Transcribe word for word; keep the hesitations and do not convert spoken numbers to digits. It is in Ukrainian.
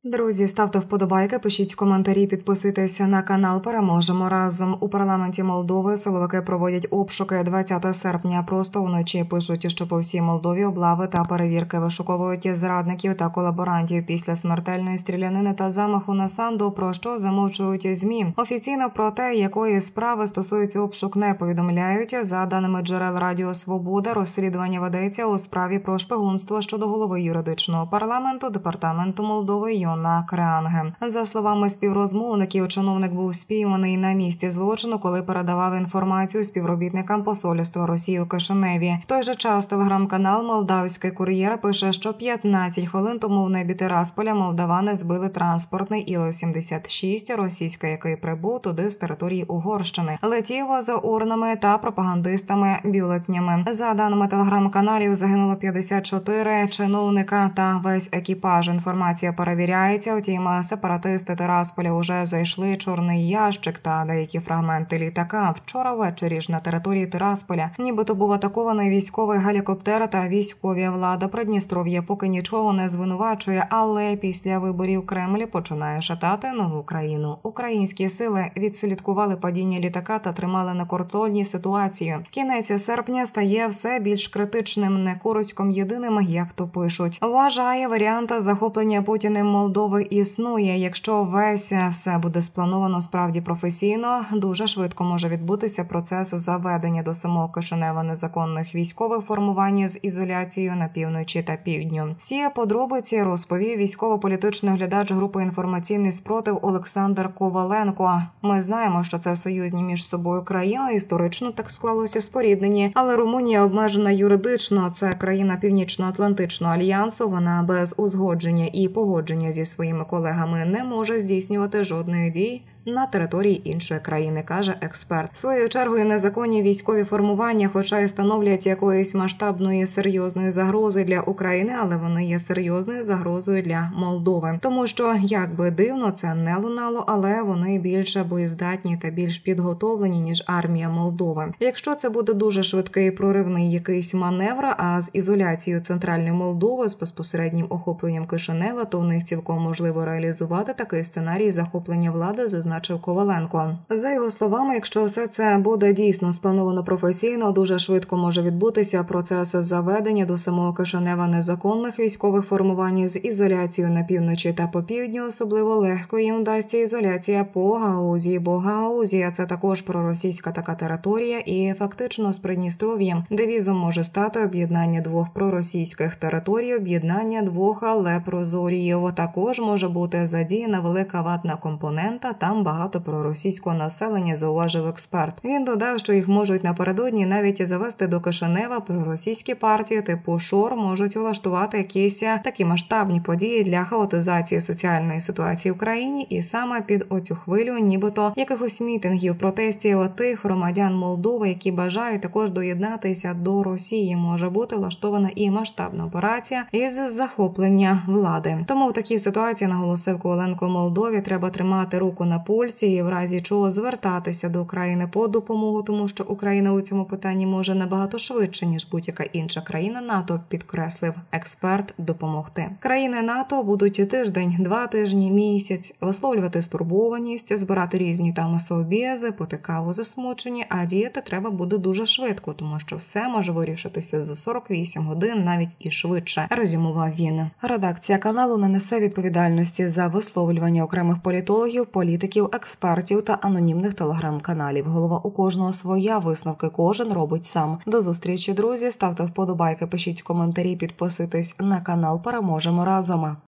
Друзі, ставте вподобайки, пишіть коментарі, підписуйтеся на канал. Переможемо разом. У парламенті Молдови силовики проводять обшуки. двадцятого серпня просто вночі пишуть, що по всій Молдові облави та перевірки вишуковують зрадників та колаборантів після смертельної стрілянини та замаху на Санду, про що замовчують ЗМІ. Офіційно про те, якої справи стосується обшук, не повідомляють. За даними джерел Радіо Свобода, розслідування ведеться у справі про шпигунство щодо голови юридичного парламенту департаменту Молдови Йона Креанге. За словами співрозмовників, чиновник був спійманий на місці злочину, коли передавав інформацію співробітникам посольства Росії у Кишиневі. В той же час телеграм-канал «Молдавський кур'єр» пише, що п'ятнадцять хвилин тому в небі Тирасполя молдавани збили транспортний Іл сімдесят шість російський, який прибув туди з території Угорщини. Летів з урнами та пропагандистами-бюлетнями. За даними телеграм-каналів, загинуло п'ятдесят чотири чиновника та весь екіпаж. Інформація перевіряється. Втім, сепаратисти Тирасполя уже зайшли чорний ящик та деякі фрагменти літака. Вчора ввечері ж на території Тирасполя нібито був атакований військовий гелікоптер та військові. Влада Придністров'я поки нічого не звинувачує, але після виборів Кремль починає шатати нову країну. Українські сили відслідкували падіння літака та тримали на контролі ситуацію. Кінець серпня стає все більш критичним. Не Курськом єдиним, як то пишуть. Вважає, варіант захоплення Путіним Молдови існує. Якщо весь все буде сплановано справді професійно, дуже швидко може відбутися процес заведення до самого Кишинева незаконних військових формувань з ізоляцією на півночі та півдню. Всі подробиці розповів військово-політичний оглядач групи «Інформаційний спротив» Олександр Коваленко. Ми знаємо, що це союзні між собою країни, історично так склалося споріднені, але Румунія обмежена юридично, це країна Північно-Атлантичного альянсу, вона без узгодження і погодження зі своїми колегами не може здійснювати жодних дій на території іншої країни, каже експерт. Своєю чергою незаконні військові формування, хоча й становлять якоїсь масштабної серйозної загрози для України, але вони є серйозною загрозою для Молдови. Тому що, як би дивно це не лунало, але вони більше боєздатні та більш підготовлені, ніж армія Молдови. Якщо це буде дуже швидкий проривний якийсь маневр, а з ізоляцією центральної Молдови, з безпосереднім охопленням Кишинева, то в них цілком можливо реалізувати такий сценарій захоплення влади, зазначив Коваленко. За його словами, якщо все це буде дійсно сплановано професійно, дуже швидко може відбутися процес заведення до самого Кишинева незаконних військових формувань з ізоляцією на півночі та по півдню. Особливо легко їм вдасться ізоляція по Гаузії, бо Гаузія – це також проросійська така територія, і фактично з Придністров'ям девізом може стати об'єднання двох проросійських територій, об'єднання двох лепрозоріїв. Також може бути задіяна велика ватна компонента, там багато проросійського населення, зауважив експерт. Він додав, що їх можуть напередодні навіть завести до Кишинева. Проросійські партії типу Шор можуть влаштувати якісь такі масштабні події для хаотизації соціальної ситуації в країні, і саме під оцю хвилю нібито якихось мітингів, протестів тих громадян Молдови, які бажають також доєднатися до Росії, може бути влаштована і масштабна операція із захоплення влади. Тому в такій ситуації, наголосив Коваленко, Молдові треба тримати руку на пульсі і в разі чого звертатися до України по допомогу, тому що Україна у цьому питанні може набагато швидше, ніж будь-яка інша країна НАТО, підкреслив експерт, допомогти. Країни НАТО будуть тиждень, два тижні, місяць висловлювати стурбованість, збирати різні там совбези, пити каву засмучені, а діяти треба буде дуже швидко, тому що все може вирішитися за сорок вісім годин, навіть і швидше, резюмував він. Редакція каналу не несе відповідальності за висловлювання окремих політологів, політиків, експертів та анонімних телеграм-каналів. Голова у кожного своя, висновки кожен робить сам. До зустрічі, друзі, ставте вподобайки, пишіть коментарі, підписуйтесь на канал. Переможемо разом.